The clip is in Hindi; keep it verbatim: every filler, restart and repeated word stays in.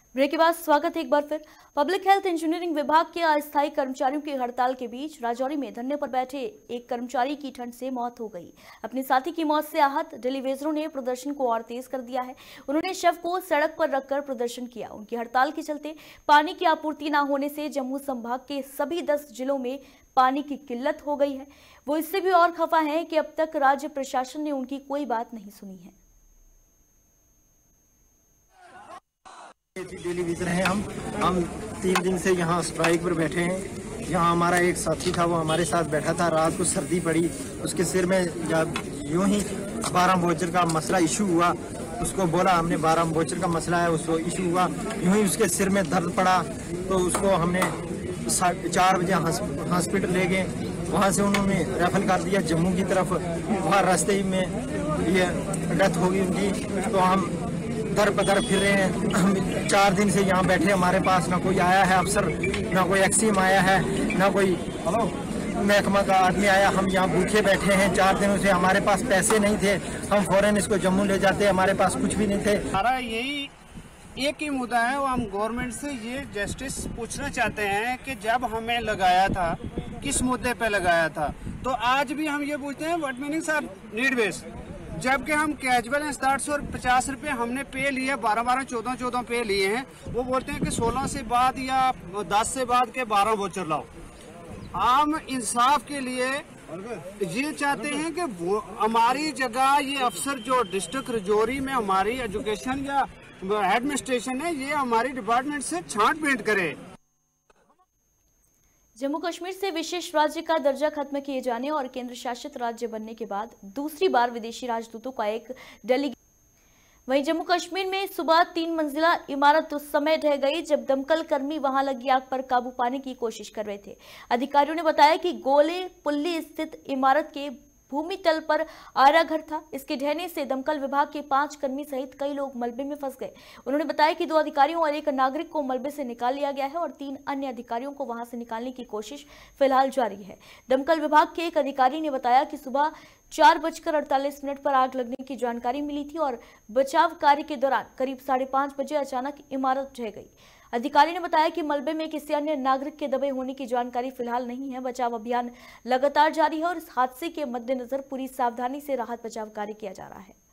ब्रेक के बाद स्वागत है एक बार फिर। पब्लिक हेल्थ इंजीनियरिंग विभाग के अस्थायी कर्मचारियों की हड़ताल के बीच राजौरी में धरने पर बैठे एक कर्मचारी की ठंड से मौत हो गई। अपने साथी की मौत से आहत डेलीवेजरों ने प्रदर्शन को और तेज कर दिया है। उन्होंने शव को सड़क पर रखकर प्रदर्शन किया। उनकी हड़ताल के चलते पानी की आपूर्ति न होने से जम्मू संभाग के सभी दस जिलों में पानी की किल्लत हो गई है। वो इससे भी और खफा है कि अब तक राज्य प्रशासन ने उनकी कोई बात नहीं सुनी है। डेलीवेजर हैं हम हम तीन दिन से यहाँ स्ट्राइक पर बैठे हैं। यहाँ हमारा एक साथी था, वो हमारे साथ बैठा था। रात को सर्दी पड़ी, उसके सिर में जब यूं ही बारह बोचर का मसला इशू हुआ, उसको बोला हमने बारह बोचर का मसला है, उसको इशू हुआ। यूं ही उसके सिर में दर्द पड़ा तो उसको हमने चार बजे हॉस्पिटल ले गए। वहाँ से उन्होंने रेफर कर दिया जम्मू की तरफ। वहाँ रास्ते ही में ये डेथ हो गई उनकी। तो हम दर बदर फिर रहे हैं। हम चार दिन से यहाँ बैठे, हमारे पास ना कोई आया है अफसर, ना कोई एक्सीम आया है, ना कोई महकमा का आदमी आया। हम यहाँ भूखे बैठे हैं चार दिनों से। हमारे पास पैसे नहीं थे, हम फौरन इसको जम्मू ले जाते, हमारे पास कुछ भी नहीं थे। हमारा यही एक ही मुद्दा है, वो हम गवर्नमेंट से ये जस्टिस पूछना चाहते हैं कि जब हमें लगाया था किस मुद्दे पे लगाया था। तो आज भी हम ये पूछते हैं what meaning sir need base, जबकि हम कैजुअल हैं साठ सौ पचास रुपये हमने पे लिए, बारह बारह चौदह चौदह पे लिए हैं। वो बोलते हैं कि सोलह से बाद या दस से बाद के बारह वोचर लाओ। हम इंसाफ के लिए ये चाहते हैं कि वो हमारी जगह ये अफसर जो डिस्ट्रिक्ट रजौरी में हमारी एजुकेशन या एडमिनिस्ट्रेशन है, ये हमारी डिपार्टमेंट से छांट-बीट करे। जम्मू कश्मीर से विशेष राज्य का दर्जा खत्म किए जाने और केंद्र शासित राज्य बनने के बाद दूसरी बार विदेशी राजदूतों का एक डेलीगेशन। वहीं जम्मू कश्मीर में सुबह तीन मंजिला इमारत उस समय ढह गई जब दमकल कर्मी वहां लगी आग पर काबू पाने की कोशिश कर रहे थे। अधिकारियों ने बताया कि गोले पुल्ली स्थित इमारत के भूमि तल पर आरा घर था। इसके ढहने से दमकल विभाग के पांच कर्मी सहित कई लोग मलबे में फंस गए। उन्होंने बताया कि दो अधिकारियों और एक नागरिक को मलबे से निकाल लिया गया है और तीन अन्य अधिकारियों को वहां से निकालने की कोशिश फिलहाल जारी है। दमकल विभाग के एक अधिकारी ने बताया कि सुबह चार बजकर अड़तालीस मिनट पर आग लगने की जानकारी मिली थी और बचाव कार्य के दौरान करीब साढ़े पांच बजे अचानक इमारत ढह गई। अधिकारी ने बताया कि मलबे में किसी अन्य नागरिक के दबे होने की जानकारी फिलहाल नहीं है। बचाव अभियान लगातार जारी है और इस हादसे के मद्देनजर पूरी सावधानी से राहत बचाव कार्य किया जा रहा है।